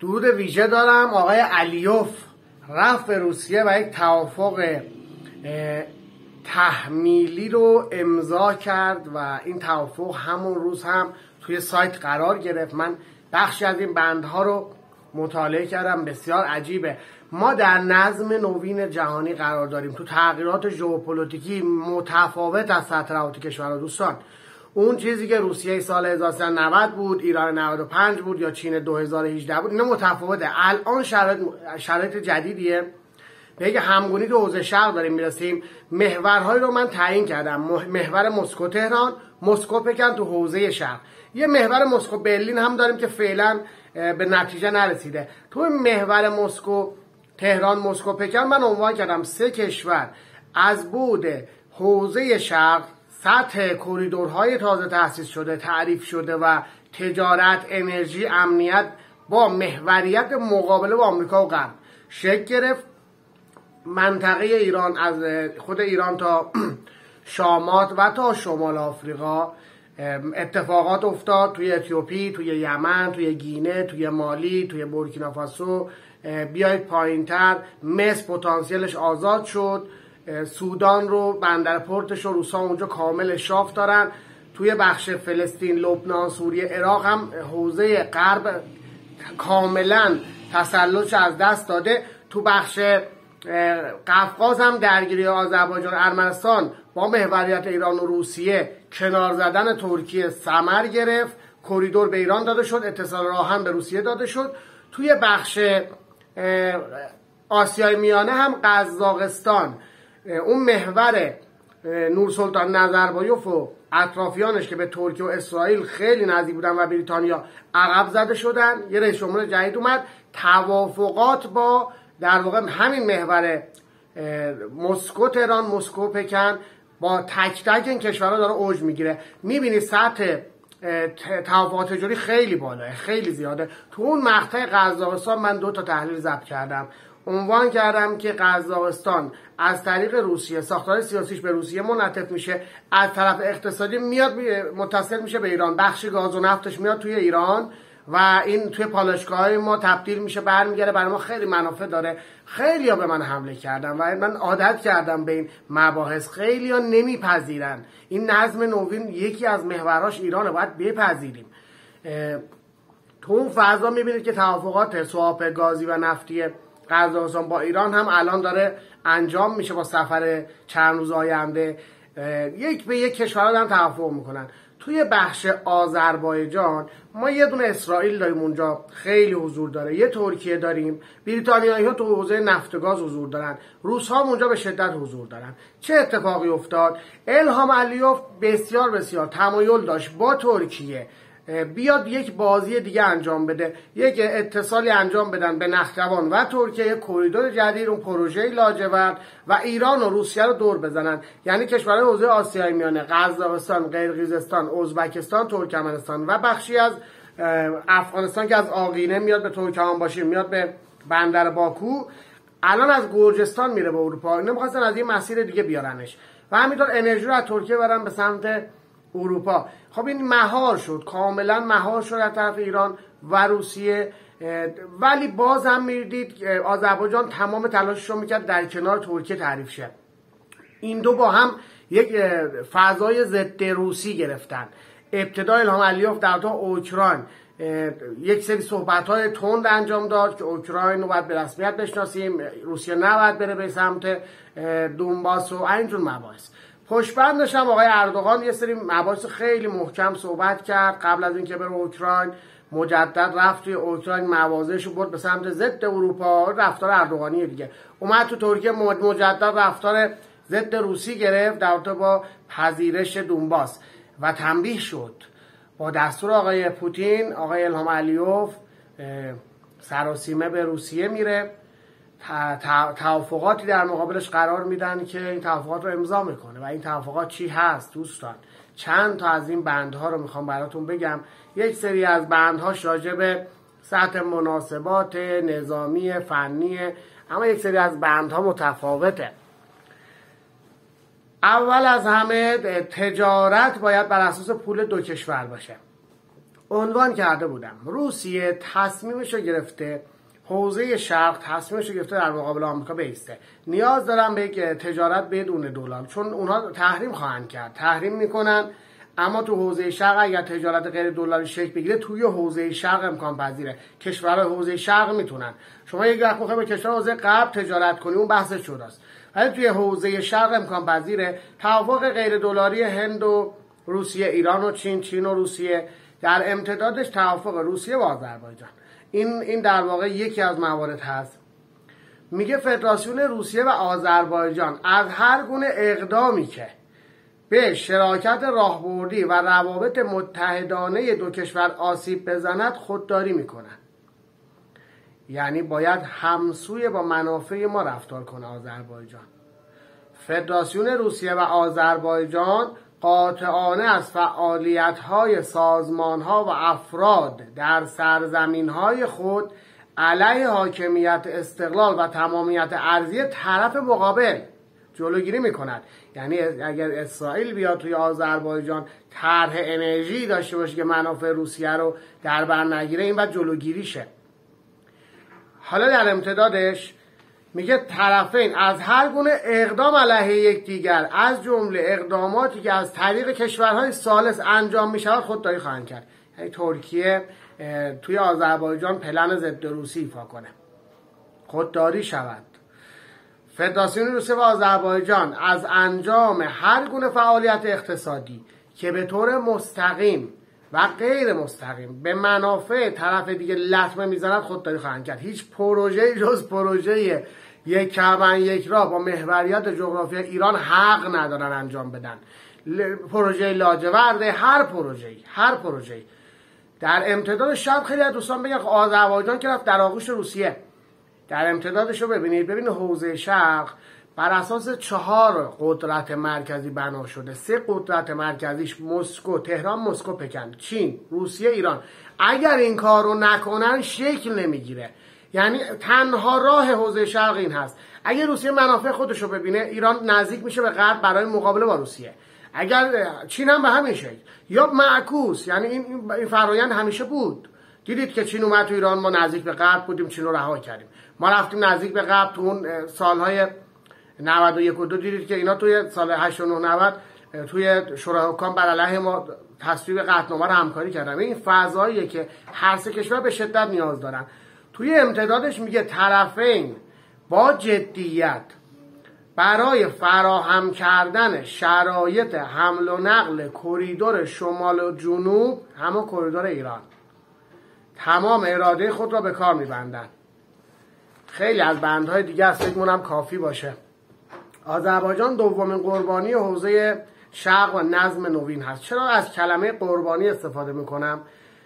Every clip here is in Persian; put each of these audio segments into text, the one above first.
درود ویژه دارم. آقای علیوف رفت به روسیه و یک توافق تحمیلی رو امضا کرد و این توافق همون روز هم توی سایت قرار گرفت. من بخشی از این بندها رو مطالعه کردم، بسیار عجیبه. ما در نظم نوین جهانی قرار داریم، تو تغییرات ژئوپلیتیکی متفاوت از سطح روابط کشورها. دوستان، اون چیزی که روسیه سال 1390 بود، ایران 95 بود یا چین 2018 بود، اینا متفاوته. الان شرایط جدیدیه، به یک همگونی تو حوزه شرق داریم میرسیم. محورهایی رو من تعیین کردم: محور مسکو تهران، مسکو پکن تو حوزه شرق. یه محور مسکو برلین هم داریم که فعلا به نتیجه نرسیده. تو محور مسکو تهران، مسکو پکن من عنوان کردم 3 کشور از بود حوزه شرق سطح کریدورهای تازه تأسیس شده، تعریف شده و تجارت، انرژی، امنیت با محوریت مقابله با آمریکا و غرب شکل گرفت. منطقه ایران از خود ایران تا شامات و تا شمال آفریقا اتفاقات افتاد، توی اتیوپی، توی یمن، توی گینه، توی مالی، توی بورکینافاسو. بیایید پایینتر، مصر پتانسیلش آزاد شد. سودان رو بندر پورتش رو روسا اونجا کامل اشراف دارن. توی بخش فلسطین، لبنان، سوریه، عراق هم حوزه غرب کاملا تسلطش از دست داده. تو بخش قفقاز هم درگیری آذربایجان، ارمنستان با محوریت ایران و روسیه، کنار زدن ترکیه ثمر گرفت. کریدور به ایران داده شد، اتصال راهن به روسیه داده شد. توی بخش آسیای میانه هم قزاقستان، اون محور نورسلطان نظربایوف و اطرافیانش که به ترکیه و اسرائیل خیلی نزدیک بودن و بریتانیا، عقب زده شدن. یه رئیس جمهور جدید اومد. توافقات با در واقع همین محور مسکو تهران، مسکو پکن با تک تک این کشورها داره اوج میگیره. میبینی سطح توافقات تجاری خیلی بالاه، خیلی زیاده. تو اون مقطع قزاقستان من 2 تا تحلیل ضبط کردم. عنوان کردم که قزاقستان از طریق روسیه، ساختار سیاسیش به روسیه منعطف میشه، از طرف اقتصادی میاد متصل میشه به ایران، بخش گاز و نفتش میاد توی ایران و این توی پالایشگاه‌های ما تبدیل میشه، برمیگره، برای ما خیلی منافع داره. خیلی‌ها به من حمله کردن و من عادت کردم به این مباحث. خیلی‌ها نمیپذیرن این نظم نوین یکی از محوراش ایرانه، باید بپذیریم. تو اون فضا میبینید که توافقات سواپ گازی و نفتی قزاقستان با ایران هم الان داره انجام میشه با سفر چند روز آینده. یک به یک کشورها دارن توافق میکنن. توی بخش آذربایجان ما یه دونه اسرائیل داریم، اونجا خیلی حضور داره. یه ترکیه داریم. بریتانیایی ها تو حوزه نفت و گاز حضور دارن. روس ها اونجا به شدت حضور دارن. چه اتفاقی افتاد؟ الهام علیوف بسیار تمایل داشت با ترکیه بیاد یک بازی دیگه انجام بده، یک اتصالی انجام بدن به نخجوان و ترکیه، یک کریدور جدید، اون پروژه لاجورد و ایران و روسیه رو دور بزنن. یعنی کشورهای حوزه آسیای میانه، قزاقستان، قرقیزستان، ازبکستان، ترکمنستان و بخشی از افغانستان که از آقینه میاد به ترکمنباشی، میاد به بندر باکو، الان از گرجستان میره به اروپا. اینا می‌خواستن از این مسیر دیگه بیارنش و همینطور انرژی رو از ترکیه برن به سمت اروپا. خب این مهار شد، کاملا مهار شد از طرف ایران و روسیه. ولی باز هم میدید آذربایجان تمام تلاشش رو میکرد در کنار ترکیه تعریف شه. این دو با هم یک فضای ضد روسی گرفتن. ابتدا الهام علیوف در تا اوکراین یک سری صحبت‌های تند انجام داد که اوکراین رو باید به رسمیت بشناسیم، روسیه نباید بره به سمت دونباس و اینجور مباحث. پشتبندش هم آقای اردوغان یه سری مباحث خیلی محکم صحبت کرد. قبل از اینکه بره اوکراین مجدد رفت توی اوکراین، موازه‌اش رو برد به سمت ضد اروپا، رفتار اردوغانی دیگه. اومد تو ترکیه مجدد رفتار ضد روسی گرفت در رابطه با پذیرش دونباس و تنبیه شد. با دستور آقای پوتین، آقای الهام علیوف سراسیمه به روسیه میره، توافقاتی در مقابلش قرار میدن که این توافقات رو امضا میکنه. و این توافقات چی هست دوستان؟ چند تا از این بندها رو میخوام براتون بگم. یک سری از بندهاش راجع به سطح مناسبات نظامی فنی، اما یک سری از بندها متفاوته. اول از همه تجارت باید بر اساس پول 2 کشور باشه. عنوان کرده بودم روسیه تصمیمش رو گرفته، حوزه شرق تصمیمش رو گرفته در مقابل آمریکا بیسته. نیاز دارن به یک تجارت بدون دلار، چون اونها تحریم خواهند کرد، تحریم میکنن. اما تو حوزه شرق اگر تجارت غیر دلاری شکل بگیره، توی حوزه شرق امکان پذیره. کشورهای حوزه شرق میتونن. شما یک وقت میخواید به کشور حوزه غرب تجارت کنی، اون بحث جداست. ولی توی حوزه شرق امکان پذیره. توافق غیر دلاری هند و روسیه، ایران و چین و روسیه، در امتدادش توافق روسیه و آذربایجان. این در واقع یکی از موارد هست. میگه فدراسیون روسیه و آذربایجان از هر گونه اقدامی که به شراکت راهبردی و روابط متحدانه دو کشور آسیب بزند خودداری میکنند. یعنی باید همسوی با منافع ما رفتار کنه آذربایجان. فدراسیون روسیه و آذربایجان قاطعانه از فعالیت‌های سازمان‌ها و افراد در سرزمین‌های خود علیه حاکمیت استقلال و تمامیت ارضی طرف مقابل جلوگیری می‌کند. یعنی اگر اسرائیل بیاد توی آذربایجان طرح انرژی داشته باشه که منافع روسیه رو در بر نگیره، این باید جلوگیری شه. حالا در امتدادش میگه طرفین از هر گونه اقدام علیه یکدیگر، از جمله اقداماتی که از طریق کشورهای ثالث انجام میشود خودداری خواهند کرد. یعنی ترکیه توی آذربایجان پلن ضد روسی ایفا کنه، خودداری شود. فدراسیون روسیه و آذربایجان از انجام هر گونه فعالیت اقتصادی که به طور مستقیم و غیر مستقیم به منافع طرف دیگه لطمه میزند خودداری خواهند کرد. هیچ پروژه جز پروژه یک کمن یک راه با محوریت جغرافیایی ایران حق ندارن انجام بدن. پروژه لاجورد، هر پروژه‌ای در امتداد شب خیلی از دوستان بگن آذربایجان که رفت در آغوش روسیه. در امتدادش رو ببینید حوزه شرق بر اساس 4 قدرت مرکزی بنا شده. 3 قدرت مرکزیش مسکو، تهران، مسکو، پکن، چین، روسیه، ایران. اگر این کار رو نکنن شکل نمیگیره. یعنی تنها راه حوزه شرق این هست. اگر روسیه منافع خودش رو ببینه، ایران نزدیک میشه به غرب برای مقابله با روسیه. اگر چین هم به همین شکل، یا معکوس. یعنی این فرآیند همیشه بود. دیدید که چین اومد تو ایران، ما نزدیک به غرب بودیم، چین رو رها کردیم. ما رفتیم نزدیک به غرب تو اون سالهای 91 و 2، دیدید که اینا توی سال 89 90 توی شورای حکام بر علیه ما تصویب قطعنامه رو همکاری کردن. این فضاییه که هر سه کشور به شدت نیاز دارن. توی امتدادش میگه طرفین با جدیت برای فراهم کردن شرایط حمل و نقل کریدور شمال و جنوب، همون کریدور ایران، تمام اراده خود را به کار میبندن. خیلی از بندهای دیگه است، فکر کنم کافی باشه. آذربایجان دومین قربانی حوزه شرق و نظم نوین هست. چرا از کلمه قربانی استفاده میکنم؟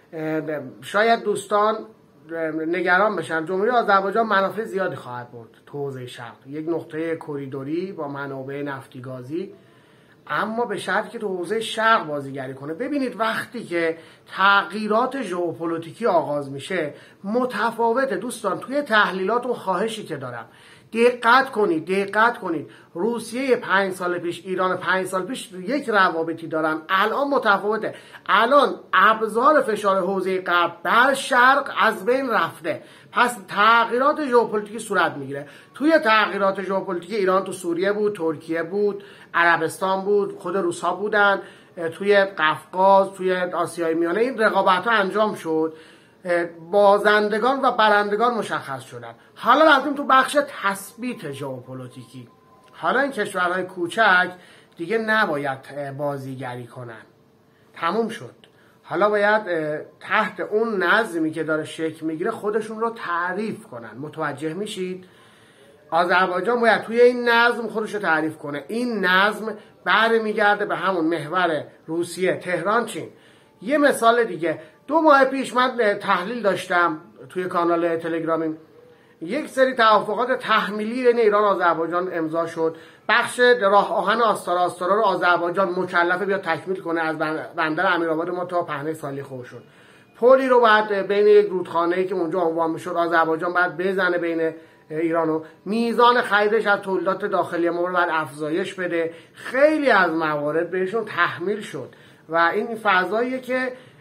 شاید دوستان نگران بشن. جمهوری آذربایجان منافع زیادی خواهد برد تو حوزه شرق، یک نقطه کریدوری با منابع نفتی گازی، اما به شرطی که تو حوزه شرق بازیگری کنه. ببینید وقتی که تغییرات ژئوپلیتیکی آغاز میشه متفاوته دوستان. توی تحلیلات و خواهشی که دارم دقت کنید. روسیه 5 سال پیش، ایران 5 سال پیش یک روابطی دارن، الان متفاوته. الان ابزار فشار حوزه غرب بر شرق از بین رفته، پس تغییرات ژئوپلیتیکی صورت میگیره. توی تغییرات ژئوپلیتیکی ایران تو سوریه بود، ترکیه بود، عربستان بود، خود روس‌ها بودن، توی قفقاز، توی آسیای میانه این رقابت‌ها انجام شد. بازندگان و برندگان مشخص شدن. حالا رفتیم تو بخش تثبیت ژئوپلیتیکی. حالا این کشورهای کوچک دیگه نباید بازیگری کنن، تموم شد. حالا باید تحت اون نظمی که داره شکل میگیره خودشون رو تعریف کنن. متوجه میشید؟ آذربایجان باید توی این نظم خودش رو تعریف کنه. این نظم برمیگرده به همون محور روسیه، تهران، چین. یه مثال دیگه، 2 ماه پیش من تحلیل داشتم توی کانال تلگرامی، یک سری توافقات تحمیلی بین ایران و آذربایجان امضا شد. بخش راه آهن آستارا رو آذربایجان مکلفه بیاد تکمیل کنه، از بندر امیرآباد ما تا پهنه سالیخو شد. پلی رو بعد بین یک رودخانه‌ای که اونجا عنوان میشد آذربایجان بعد بزنه بین ایران و میزان خریدش از تولیدات داخلی ما رو بعد افزایش بده. خیلی از موارد بهشون تحمیل شد و این فضاییه که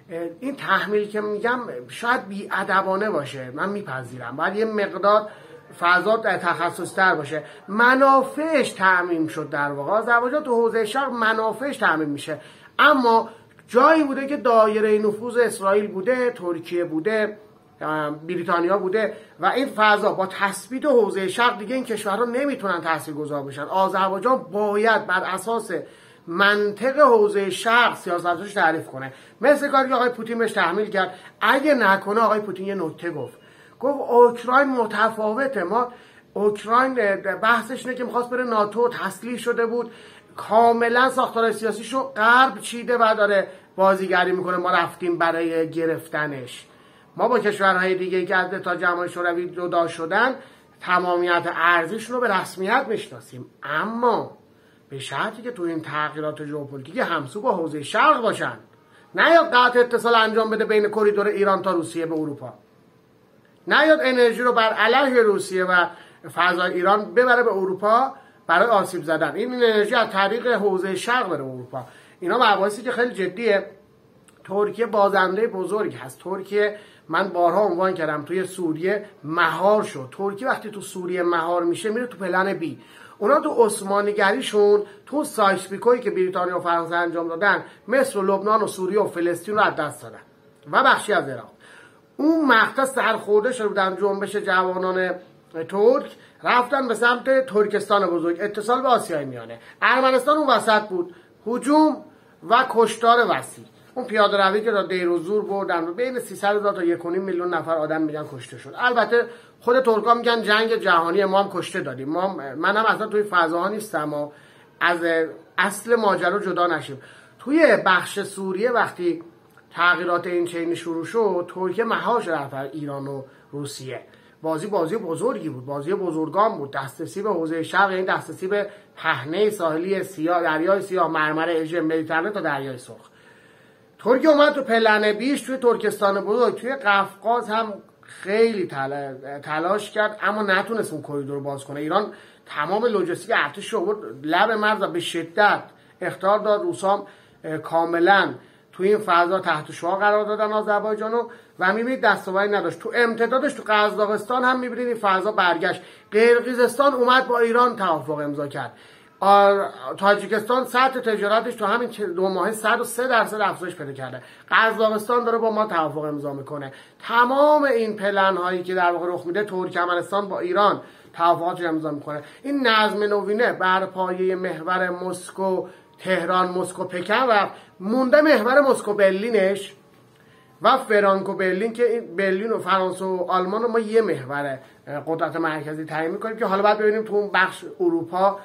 این تحمیل که میگم شاید بی‌ادبانه باشه، من میپذیرم، باید یه مقدار فضا تخصص‌تر باشه. منافعش تأمین شد، در واقع آذربایجان تو حوزه شرق منافعش تأمین میشه، اما جایی بوده که دایره نفوذ اسرائیل بوده، ترکیه بوده، بریتانیا بوده و این فضا با تثبیت حوزه شرق دیگه این کشورها نمیتونن تاثیرگذار بشن. آذربایجان باید بر اساس منطق حوزه شرق سیاستش تعریف کنه، مثل کاری که آقای پوتین بهش تحمیل کرد. اگه نکنه، آقای پوتین یه نکته گفت اوکراین متفاوته، ما اوکراین بحثش اینه که میخواست بره ناتو، تسلیح شده بود، کاملا ساختار سیاسیشو غرب چیده و داره بازیگری میکنه، ما رفتیم برای گرفتنش. ما با کشورهای دیگه که از اتحاد جماهیر شوروی جدا شدن تمامیت ارزششون رو به رسمیت میشناسیم، اما به شرطی که تو این تغییرات ژئوپلیتیک همسو با حوزه شرق باشن، نه یا قطع اتصال انجام بده بین کریدور ایران تا روسیه به اروپا، نه یا انرژی رو بر علیه روسیه و فضای ایران ببره به اروپا برای آسیب زدن. این انرژی از طریق حوزه شرق بره اروپا. اینا مباحثی که خیلی جدیه. ترکیه بازنده بزرگی هست. ترکیه، من بارها عنوان کردم، توی سوریه مهار شد. ترکیه وقتی تو سوریه مهار میشه میره تو پلن بی. اونا تو عثمانیگریشون، تو سایکس-پیکویی که بریتانیا و فرانسه انجام دادن، مصر و لبنان و سوریه و فلسطین رو از دست دادن و بخشی از عراق. اون مقطع سرخورده شده بودن جنبش جوانان ترک، رفتن به سمت ترکستان بزرگ، اتصال به آسیای میانه. ارمنستان اون وسط بود، هجوم و کشتار وسیع. اون پیاده روی که تا دیر و زور بردن، بین 300,000 تا 1.5 میلیون نفر آدم میگن کشته شد. البته خود ترکا میگن جنگ جهانی، ما هم کشته دادیم. منم اصلا توی فضاها نیستم و از اصل ماجرا جدا نشیم. توی بخش سوریه وقتی تغییرات این چینی شروع شد، ترکیه مهار شد در ایران و روسیه. بازی بزرگی بود، بازی بزرگان بود. دسترسی به حوزه شرق، یعنی دسترسی به پهنه ساحلی سیاه، دریای سیاه، مرمر اژه، مدیترانه تا دریای سرخ. ترکیه اومد تو پلن بیش، توی ترکستان بزرگ، توی قفقاز هم خیلی تلاش کرد، اما نتونست اون کریدور رو باز کنه. ایران تمام لوجستیک ارتش رو برد لب مرز و به شدت اخطار داد. روسام کاملا توی این فضا تحت شعاع قرار دادن آذربایجانو و میبینید دستاوردی نداشت. تو امتدادش تو قزاقستان هم میبینید این فضا برگشت. قرقیزستان اومد با ایران توافق امضا کرد. تاجیکستان سطح تجارتش تو همین 2 ماه 103% افزایش پیدا کرده. قزاقستان داره با ما توافق امضا میکنه. تمام این پلن هایی که در واقع رخ میده، ترکمنستان با ایران توافقات امضا میکنه. این نظم نوینه بر پایه محور مسکو تهران، مسکو پکن رفت، مونده محور مسکو برلینش و فرانکو برلین، که این برلین و فرانسه و آلمان رو ما یه محور قدرت مرکزی تعیین میکنیم که حالا باید ببینیم تو اون بخش اروپا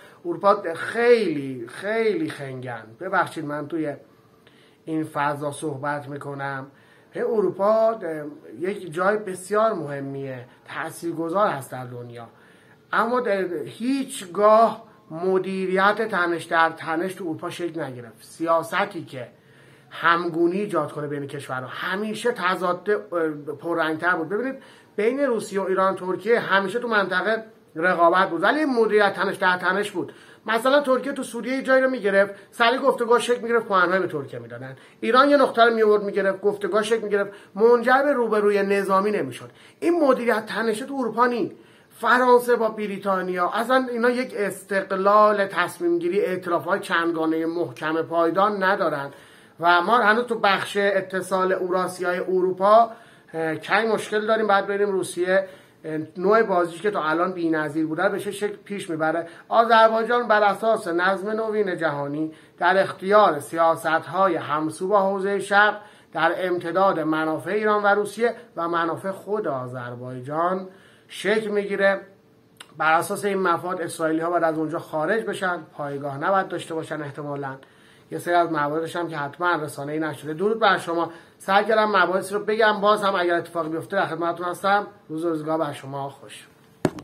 خیلی خیلی خنگن. ببخشید من توی این فضا صحبت میکنم. اروپا یک جای بسیار مهمیه، تاثیرگذار هست در دنیا، اما هیچگاه مدیریت تنش در تنش تو اروپا شکل نگرفت. سیاستی که همگونی ایجاد کنه بین کشورها همیشه تضاد پررنگتر بود. ببینید بین روسیه و ایران، ترکیه همیشه تو منطقه رقابت بود، ولی مدیریت تنش در تنش بود. مثلا ترکیه تو سوریه جایی رو میگرفت، سریع گفتگاه شکل میگرفت، پوانهای به ترکیه میدادن. ایران یه نقطه رو میورد میگرفت، گفتگاه شکل میگرفت، منجر به روبروی نظامی نمیشد. این مدیریت تنش تو اروپا نیست. فرانسه با بریتانیا اصلا اینا یک استقلال تصمیم گیری، اعترافات چندگانه محکم پایدار ندارن و ما هنوز تو بخش اتصال اوراسیای اروپا کمی مشکل داریم. بعد بریم روسیه نوع بازیش که تا الان بی‌نظیر بوده به چه شکل پیش میبره. آذربایجان بر اساس نظم نوین جهانی در اختیار سیاست‌های همسو با حوزه شرق در امتداد منافع ایران و روسیه و منافع خود آذربایجان شکل میگیره. بر اساس این مفاد اسرائیلی‌ها باید از اونجا خارج بشن، پایگاه نباید داشته باشن. احتمالاً یه سری از مواردش هم که حتما رسانه‌ای نشده. درود بر شما. سعی کردم مباحث رو بگم، باز هم اگر اتفاقی بیفته در خدمتتون هستم. روز و روزگار بر شما خوش.